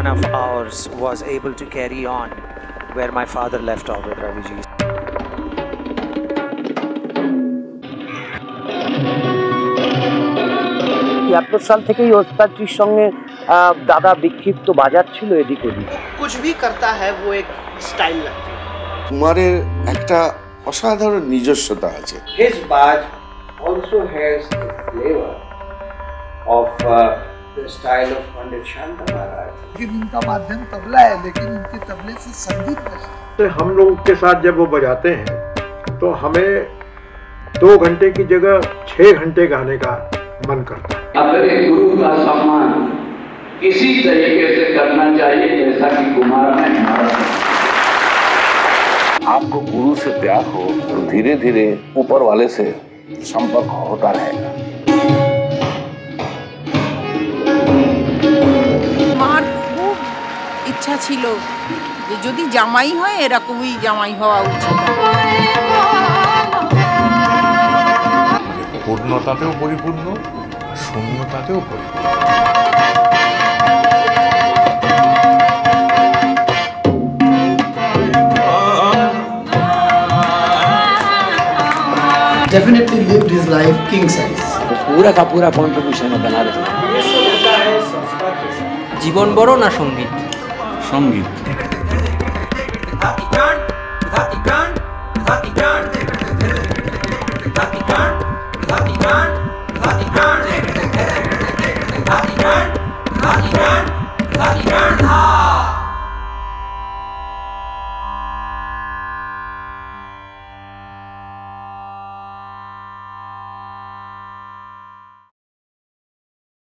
one of ours was able to carry on where my father left off with Ravi ji. ৭৩ সাল থেকেই ওস্তাদজির সঙ্গে দাদা বিক্ষিপ্ত বাজাচ্ছিল এদিক ওদিক। कुछ भी करता है वो एक स्टाइल लगती है। কুমারের একটা অসাধারণ নিজস্বতা আছে। His baj also has the flavor of the style of Pandit Kumar Bose. लेकिन इनका माध्यम तबला है, लेकिन इनके तबले से संगीत बजता है। तो हम लोग के साथ जब वो बजाते हैं तो हमें 2 घंटे की जगह 6 घंटे गाने का मन करता है। अपने गुरु का सम्मान इसी तरीके से करना चाहिए जैसा कि कुमार ने हमारा। आपको गुरु से प्यार हो तो धीरे धीरे ऊपर वाले से संपर्क होता रहेगा। আমার খুব ইচ্ছা ছিল যে যদি জামাই হয় এরকমই জামাই হওয়া উচিত। পূর্ণতাতেও পরিপূর্ণ, শূন্যতাতেও পরিপূর্ণ। Definitely lived his life king size. पूरा का पूरा कंट्रीब्यूशन है बनारस में। ये सब होता है संस्कार के साथ। জীবন বড় না সঙ্গীত? সঙ্গীত।